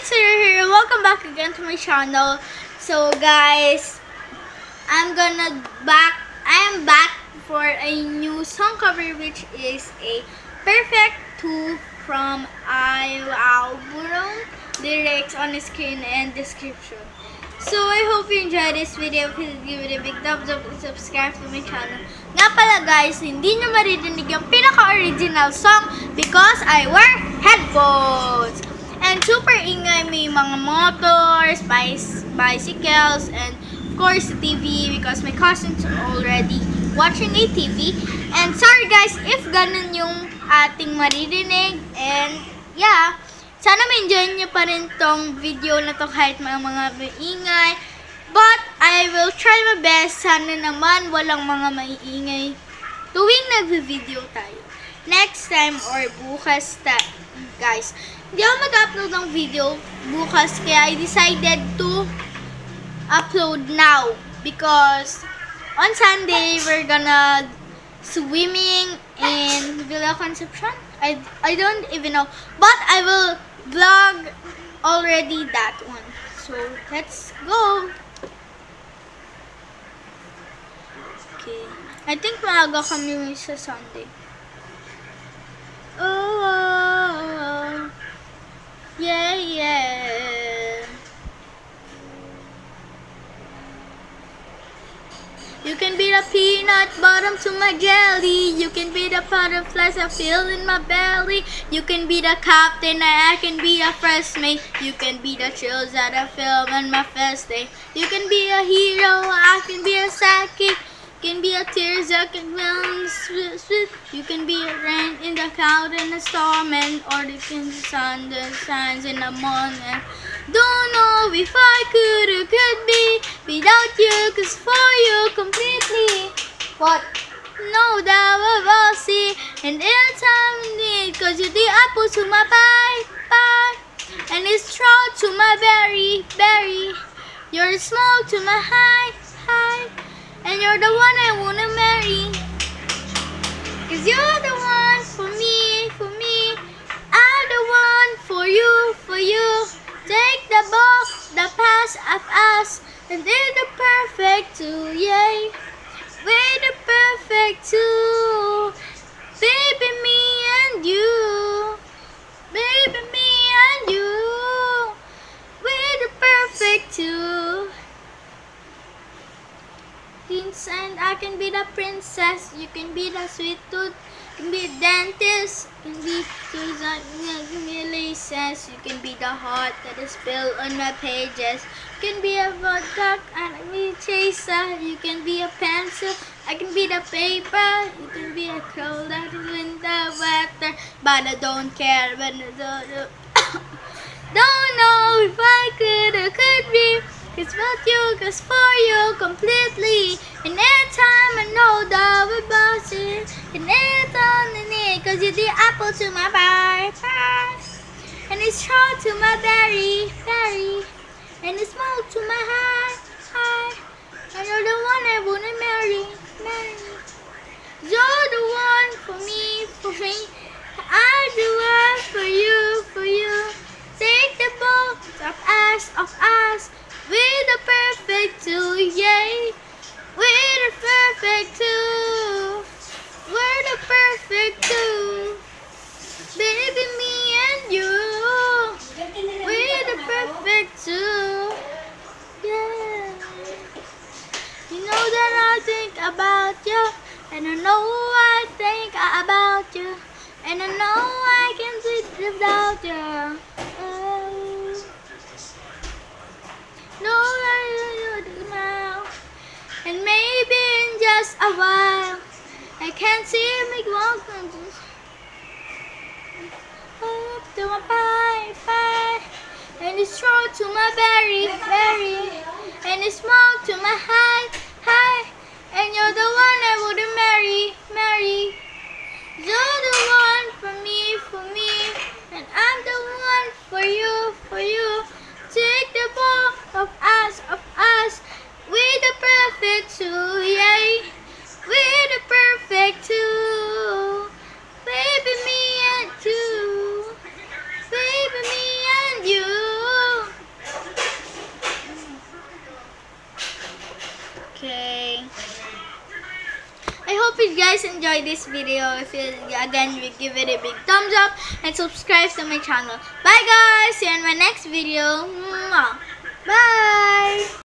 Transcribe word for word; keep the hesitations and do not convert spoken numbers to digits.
Sarah here. Welcome back again to my channel. So guys, I'm gonna back I am back for a new song cover, which is a Perfect two from Iwauburon. Lyrics on the screen and description. So I hope you enjoyed this video. Please give it a big thumbs up and subscribe to my channel. Nga pala guys, hindi nyo maririnig yung pinaka-original song because I wear headphones. And super ingay, may mga motors, bicycles, and of course the T V because my cousins are already watching a T V. And sorry guys if ganun yung ating maririnig. And yeah, sana ma-enjoy nyo pa rin tong video na to kahit mga mga maingay. But I will try my best. Sana naman walang mga maiingay tuwing nag-video tayo. Next time or bukas ta guys. Hindi ako mag-upload ng video bukas kaya I decided to upload now. Because on Sunday we're gonna swimming in Villa Concepcion. I, I don't even know. But I will vlog already that one. So let's go. Okay. I think maaga kami sa Sunday. Oh, yeah, yeah. You can be the peanut bottom to my jelly. You can be the butterflies I feel in my belly. You can be the captain, I can be the first mate. You can be the chills that I feel on my first day. You can be a hero, I can be a sidekick. You can be a tears that can sweet, sweet. You can be a rain in the cloud and a storm, and or the sun that shines in the morning. Don't know if I could or could be without you, cause for you completely. What? No doubt of all see, and in time I need, cause you're the apple to my pie, pie, and it's straw to my berry, berry. You're the smoke to my high, high, and you're the one I wanna marry. Cause you're the one for me, for me. I'm the one for you, for you. Take the ball, the pass of us, and they're the perfect two, yay. We're the perfect two. Baby, me and you. Baby, me and you. We're the perfect two. And I can be the princess, you can be the sweet tooth, you can be a dentist, you can be the laces, you can be the heart that is spilled on my pages, you can be a vodka, I can be a chaser, you can be a pencil, I can be the paper, you can be a cold that is in the weather, but I don't care when I don't, don't know if I could or could be. It's about you, cause for you completely. And anytime I know that we're bossy. And anytime I need, cause you're the apple to my pie, pie. And it's straw to my berry, berry. And it's smoke to my high, high. And you're the one I wanna marry, marry. You're the one for me, for me. I'm the one for you, for you. Take the both of us, of us. We're the perfect two, yay. We're the perfect two. We're the perfect two. Baby, me and you. We're the perfect two. Yeah. You know that I think about you. And I know I think about you. And I know I can live without you. Oh. No, I do now. And maybe in just a while I can't see me walking up to my pie, pie. And it's straw to my berry, berry. And it's smoke to my high, high. And you're the one I wouldn't marry, marry. You're the one for me, for me. And I'm the one for you, for you. Take the ball of us, of us. We're the perfect two, yay. We're the perfect two. Baby, me and you. Baby, me and you. Okay. I hope you guys enjoyed this video. If you, again, you give it a big thumbs up and subscribe to my channel. Bye guys! See you in my next video. Mwah. Bye!